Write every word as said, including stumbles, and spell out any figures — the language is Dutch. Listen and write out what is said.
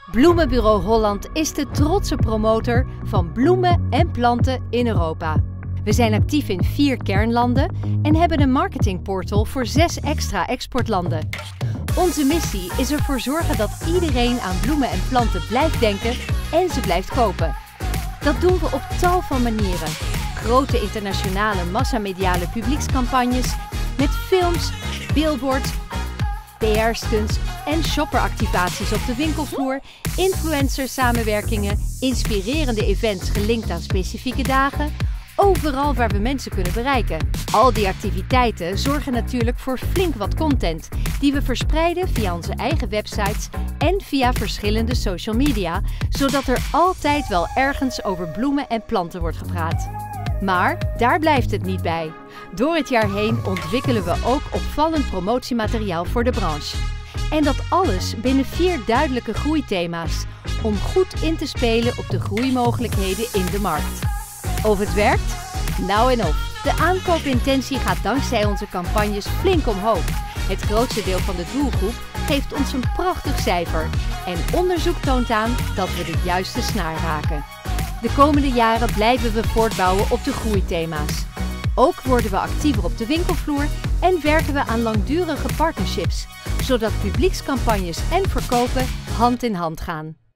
Bloemenbureau Holland is de trotse promotor van bloemen en planten in Europa. We zijn actief in vier kernlanden en hebben een marketingportal voor zes extra exportlanden. Onze missie is ervoor zorgen dat iedereen aan bloemen en planten blijft denken en ze blijft kopen. Dat doen we op tal van manieren. Grote internationale massamediale publiekscampagnes met films, billboards, P R-stunts en shopperactivaties op de winkelvloer, influencer samenwerkingen, inspirerende events gelinkt aan specifieke dagen, overal waar we mensen kunnen bereiken. Al die activiteiten zorgen natuurlijk voor flink wat content die we verspreiden via onze eigen websites en via verschillende social media, zodat er altijd wel ergens over bloemen en planten wordt gepraat. Maar daar blijft het niet bij. Door het jaar heen ontwikkelen we ook opvallend promotiemateriaal voor de branche. En dat alles binnen vier duidelijke groeithema's, om goed in te spelen op de groeimogelijkheden in de markt. Of het werkt? Nou en op. De aankoopintentie gaat dankzij onze campagnes flink omhoog. Het grootste deel van de doelgroep geeft ons een prachtig cijfer. En onderzoek toont aan dat we de juiste snaar raken. De komende jaren blijven we voortbouwen op de groeithema's. Ook worden we actiever op de winkelvloer en werken we aan langdurige partnerships, zodat publiekscampagnes en verkopen hand in hand gaan.